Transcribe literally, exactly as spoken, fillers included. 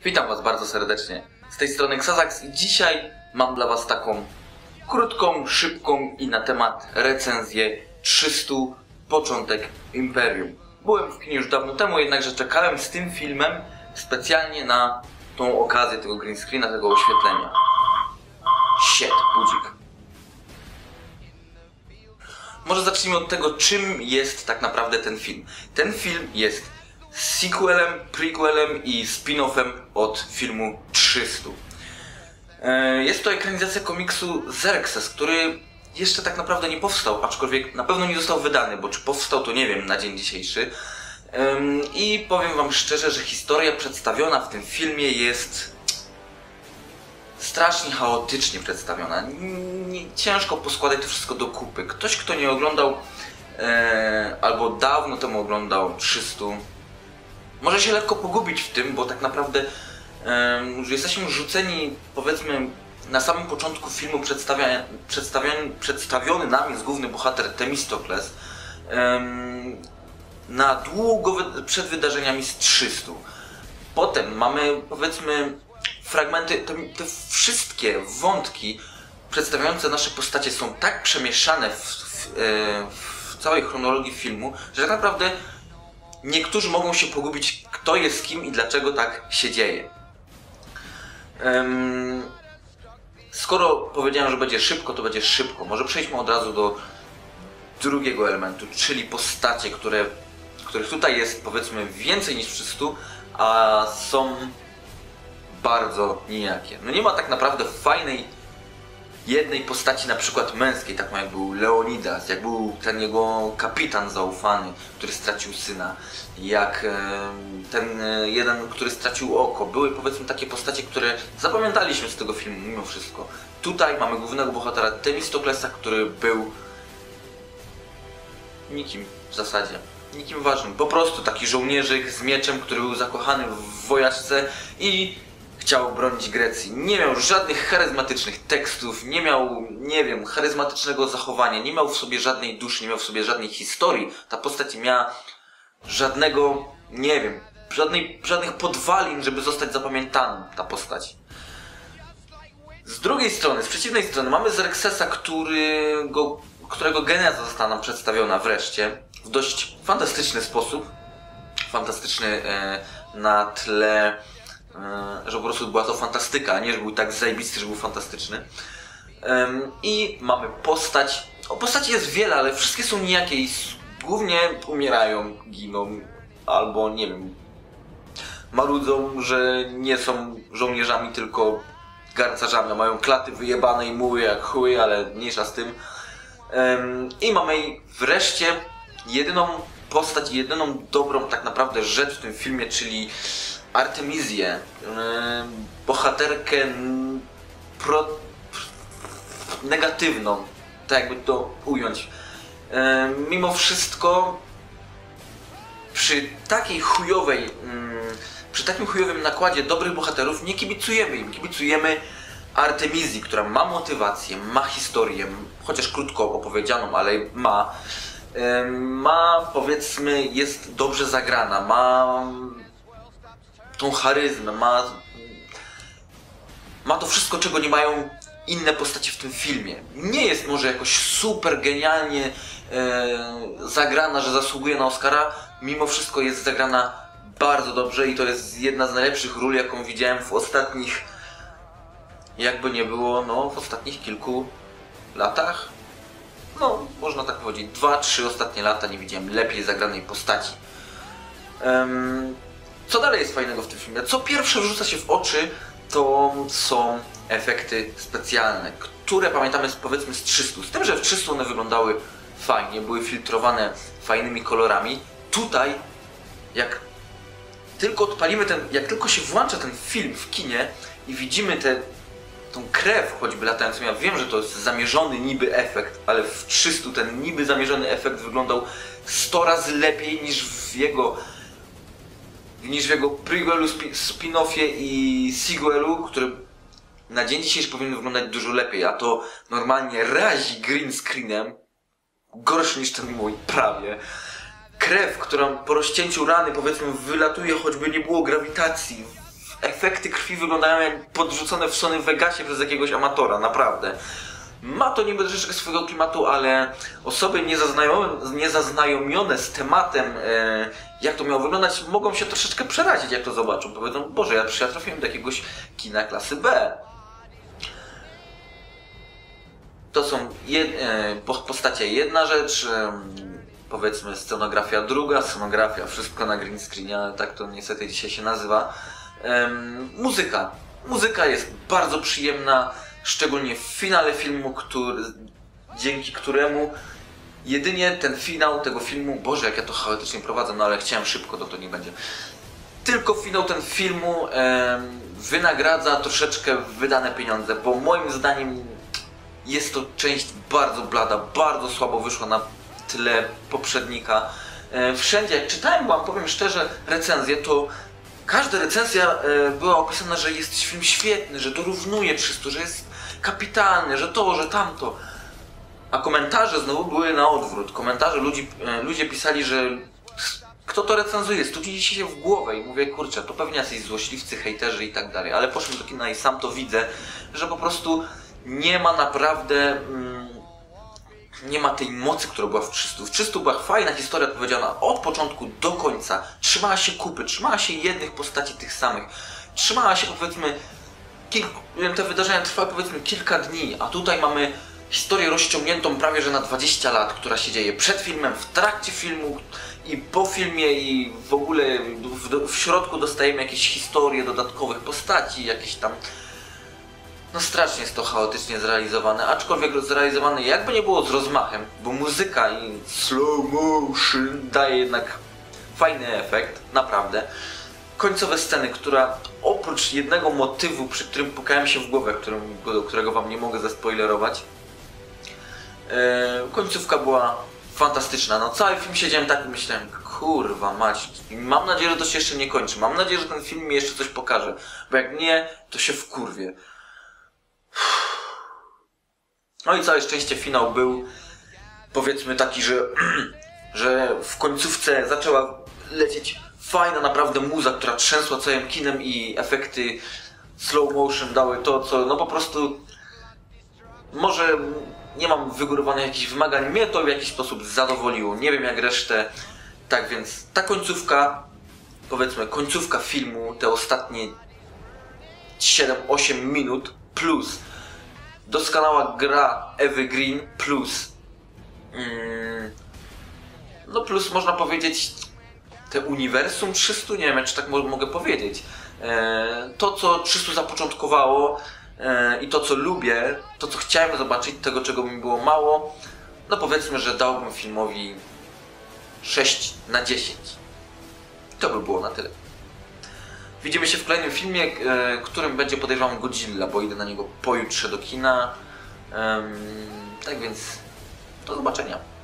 Witam Was bardzo serdecznie. Z tej strony Xazax i dzisiaj mam dla Was taką krótką, szybką i na temat recenzję trzystu Początek Imperium. Byłem w kinie już dawno temu, jednakże czekałem z tym filmem specjalnie na tą okazję tego green screena, tego oświetlenia. Shit, budzik. Może zacznijmy od tego, czym jest tak naprawdę ten film. Ten film jest sequelem, prequelem i spin-offem od filmu trzysta. Jest to ekranizacja komiksu Xerxes, który jeszcze tak naprawdę nie powstał, aczkolwiek na pewno nie został wydany, bo czy powstał to nie wiem na dzień dzisiejszy. I powiem Wam szczerze, że historia przedstawiona w tym filmie jest strasznie chaotycznie przedstawiona. Nie, ciężko poskładać to wszystko do kupy. Ktoś, kto nie oglądał e, albo dawno temu oglądał trzysta, może się lekko pogubić w tym, bo tak naprawdę e, jesteśmy rzuceni, powiedzmy, na samym początku filmu przedstawiony, przedstawiony, przedstawiony nam jest główny bohater Themistokles e, na długo przed wydarzeniami z trzysta. Potem mamy, powiedzmy, fragmenty, te, te wszystkie wątki przedstawiające nasze postacie są tak przemieszane w, w, w całej chronologii filmu, że tak naprawdę niektórzy mogą się pogubić, kto jest kim i dlaczego tak się dzieje. Um, skoro powiedziałem, że będzie szybko, to będzie szybko. Może przejdźmy od razu do drugiego elementu, czyli postacie, które, których tutaj jest, powiedzmy, więcej niż w trzysta, a są bardzo nijakie. No nie ma tak naprawdę fajnej jednej postaci, na przykład męskiej, taką jak był Leonidas, jak był ten jego kapitan zaufany, który stracił syna, jak ten jeden, który stracił oko. Były, powiedzmy, takie postacie, które zapamiętaliśmy z tego filmu mimo wszystko. Tutaj mamy głównego bohatera Themistoklesa, który był nikim w zasadzie. Nikim ważnym. Po prostu taki żołnierzyk z mieczem, który był zakochany w wojaczce i chciał bronić Grecji. Nie miał żadnych charyzmatycznych tekstów, nie miał, nie wiem, charyzmatycznego zachowania, nie miał w sobie żadnej duszy, nie miał w sobie żadnej historii. Ta postać nie miała żadnego, nie wiem, żadnej, żadnych podwalin, żeby zostać zapamiętaną, ta postać. Z drugiej strony, z przeciwnej strony mamy Xerxesa, którego, którego geneza została nam przedstawiona wreszcie w dość fantastyczny sposób. Fantastyczny e, na tle, że po prostu była to fantastyka, a nie, że był tak zajebisty, że był fantastyczny. I mamy postać, o postaci jest wiele, ale wszystkie są nijakie i głównie umierają, giną, albo nie wiem, marudzą, że nie są żołnierzami, tylko garncarzami, mają klaty wyjebane i mówią jak chuj, ale mniejsza z tym. I mamy wreszcie jedyną postać, jedyną dobrą tak naprawdę rzecz w tym filmie, czyli Artemizję, yy, bohaterkę pro, negatywną, tak jakby to ująć. Yy, mimo wszystko przy takiej chujowej, yy, przy takim chujowym nakładzie dobrych bohaterów nie kibicujemy im, kibicujemy Artemizji, która ma motywację, ma historię, chociaż krótko opowiedzianą, ale ma, yy, ma, powiedzmy, jest dobrze zagrana, ma tą charyzmę, ma, ma to wszystko, czego nie mają inne postacie w tym filmie. Nie jest może jakoś super genialnie e, zagrana, że zasługuje na Oscara, mimo wszystko jest zagrana bardzo dobrze i to jest jedna z najlepszych ról, jaką widziałem w ostatnich, jakby nie było, no w ostatnich kilku latach. No, można tak powiedzieć, dwa, trzy ostatnie lata nie widziałem lepiej zagranej postaci. Um, Co dalej jest fajnego w tym filmie? Co pierwsze rzuca się w oczy, to są efekty specjalne, które pamiętamy z, powiedzmy z trzysta. Z tym, że w trzysta one wyglądały fajnie, były filtrowane fajnymi kolorami. Tutaj, jak tylko odpalimy ten, jak tylko się włącza ten film w kinie i widzimy tę tą krew choćby latającą, ja wiem, że to jest zamierzony niby efekt, ale w trzysta ten niby zamierzony efekt wyglądał sto razy lepiej niż w jego niż w jego prequelu, spin-offie i sequelu, który na dzień dzisiejszy powinien wyglądać dużo lepiej, a to normalnie razi green screenem, gorszy niż ten mój, prawie. Krew, która po rozcięciu rany, powiedzmy, wylatuje, choćby nie było grawitacji, efekty krwi wyglądają jak podrzucone w Sony Vegasie przez jakiegoś amatora, naprawdę. Ma to niby troszeczkę swojego klimatu, ale osoby niezaznajomione, niezaznajomione z tematem, e, jak to miało wyglądać, mogą się troszeczkę przerazić, jak to zobaczą. Powiedzą, Boże, ja, ja trafiłem do jakiegoś kina klasy B. To są jed, e, postacie jedna rzecz, e, powiedzmy scenografia druga, scenografia, wszystko na green screenie, ale tak to niestety dzisiaj się nazywa. E, muzyka. Muzyka jest bardzo przyjemna. Szczególnie w finale filmu, który, dzięki któremu jedynie ten finał tego filmu, Boże, jak ja to chaotycznie prowadzę, no ale chciałem szybko, to to nie będzie. Tylko finał ten filmu e, wynagradza troszeczkę wydane pieniądze, bo moim zdaniem jest to część bardzo blada, bardzo słabo wyszła na tle poprzednika. E, wszędzie, jak czytałem wam, powiem szczerze, recenzję, to każda recenzja e, była opisana, że jest film świetny, że dorównuje trzystu, że jest kapitalny, że to, że tamto. A komentarze znowu były na odwrót. Komentarze ludzi, e, ludzie pisali, że kto to recenzuje, studzi się w głowę i mówię, kurczę, to pewnie jacyś złośliwcy, hejterzy i tak dalej. Ale poszłem do kina i sam to widzę, że po prostu nie ma naprawdę... Mm, nie ma tej mocy, która była w trzystu. W trzystu była fajna historia opowiedziana od początku do końca. Trzymała się kupy, trzymała się jednych postaci tych samych. Trzymała się, powiedzmy, kilku, te wydarzenia trwały powiedzmy kilka dni, a tutaj mamy historię rozciągniętą prawie że na dwadzieścia lat, która się dzieje przed filmem, w trakcie filmu i po filmie i w ogóle w, w środku dostajemy jakieś historie dodatkowych postaci, jakieś tam... No strasznie jest to chaotycznie zrealizowane, aczkolwiek zrealizowane jakby nie było z rozmachem, bo muzyka i slow motion daje jednak fajny efekt, naprawdę. Końcowe sceny, która oprócz jednego motywu, przy którym pukałem się w głowę, którym, do którego wam nie mogę zaspoilerować, yy, końcówka była fantastyczna. No cały film siedziałem tak i myślałem, kurwa mać, mam nadzieję, że to się jeszcze nie kończy, mam nadzieję, że ten film mi jeszcze coś pokaże, bo jak nie, to się wkurwię. No i całe szczęście finał był, powiedzmy taki, że, że w końcówce zaczęła lecieć fajna naprawdę muza, która trzęsła całym kinem i efekty slow motion dały to, co no po prostu może nie mam wygórowanych jakichś wymagań, mnie to w jakiś sposób zadowoliło, nie wiem jak resztę. Tak więc ta końcówka, powiedzmy końcówka filmu, te ostatnie siedem osiem minut plus doskonała gra Ewy Green plus mm, no plus można powiedzieć te uniwersum trzystu, nie wiem czy tak mo mogę powiedzieć, e, to co trzystu zapoczątkowało e, i to co lubię, to co chciałem zobaczyć, tego czego mi było mało, no powiedzmy, że dałbym filmowi sześć na dziesięć. To by było na tyle. Widzimy się w kolejnym filmie, e, którym będzie, podejrzewam, Godzilla, bo idę na niego pojutrze do kina. Ehm, tak więc do zobaczenia.